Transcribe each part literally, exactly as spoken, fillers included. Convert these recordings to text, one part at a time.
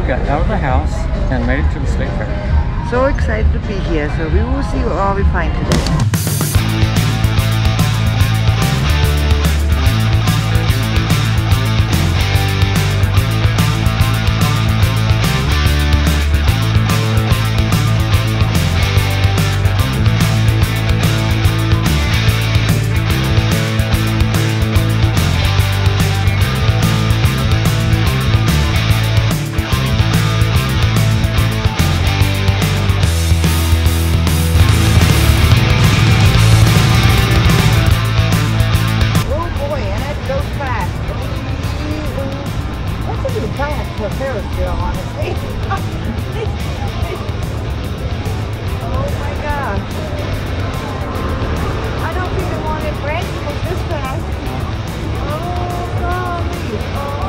we got out of the house and made it to the state fair. So excited to be here, so we will see what all we find today. For Ferris wheel, honestly. Oh my gosh. I don't think I wanted branches this fast. Oh golly. Oh.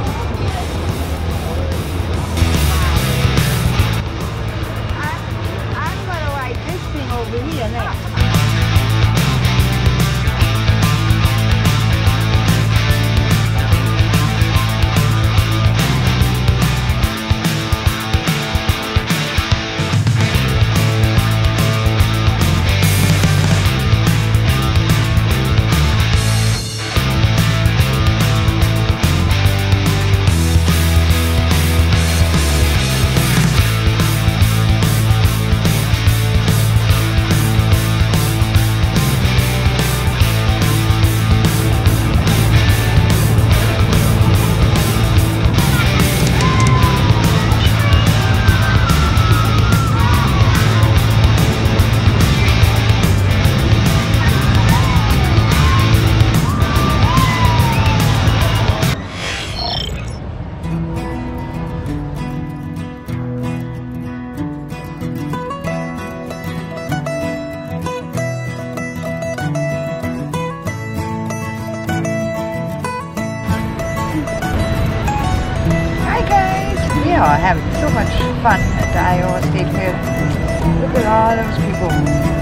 I'm, I'm gonna ride this thing over here next. We are having so much fun at the Iowa State Fair. Look at all those people.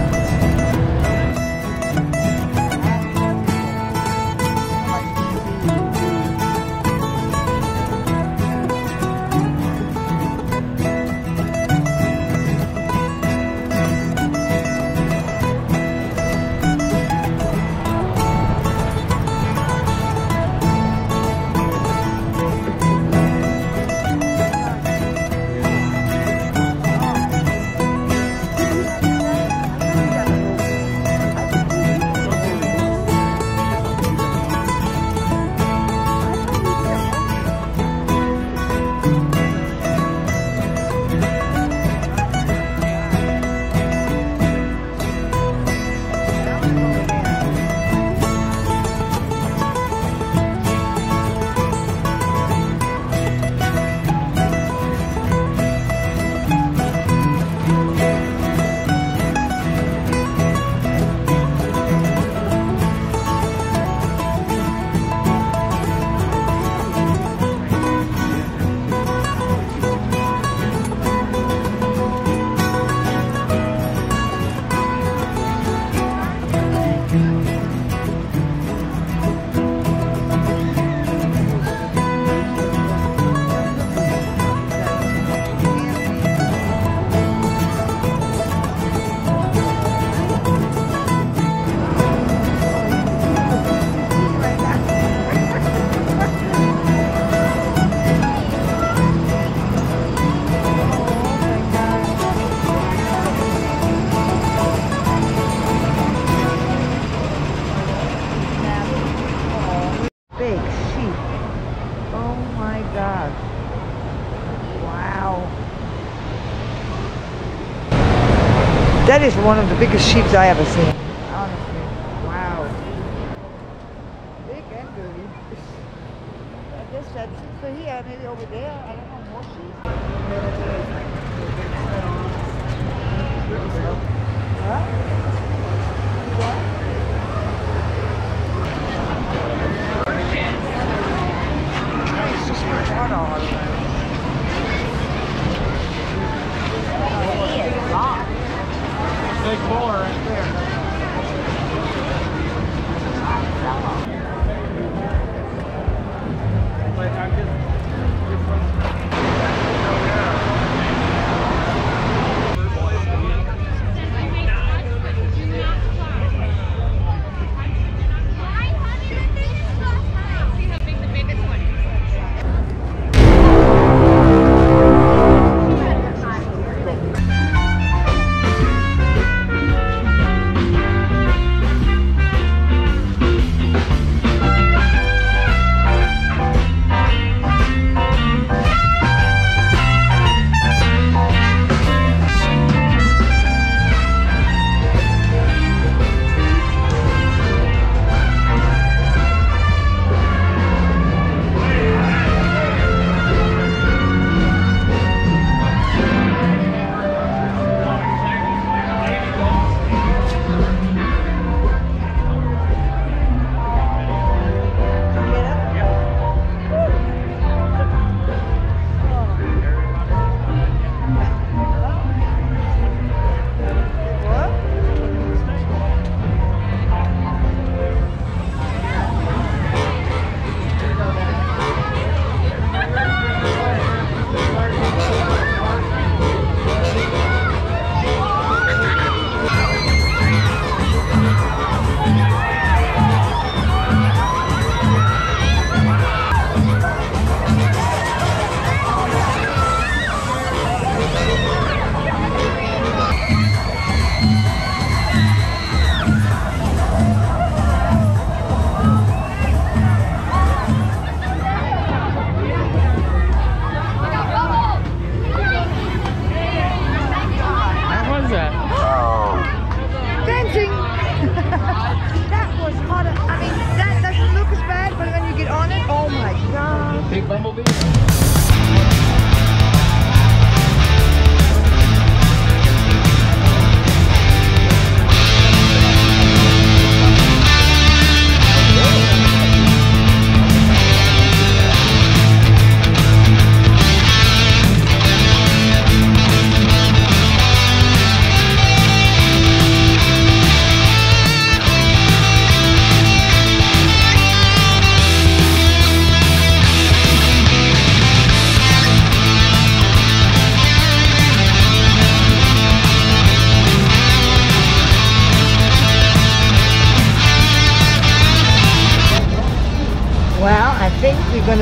Big sheep. Oh my God. Wow. That is one of the biggest sheep I ever seen. Honestly. Wow. Big and dirty. I guess that's it for here. Maybe over there. I don't know. More sheep. Huh? What? Big boar right there.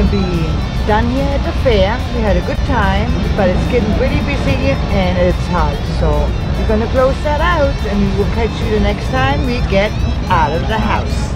be done here at the fair. We had a good time, but it's getting pretty busy and it's hot. So we're gonna close that out and we will catch you the next time we get out of the house.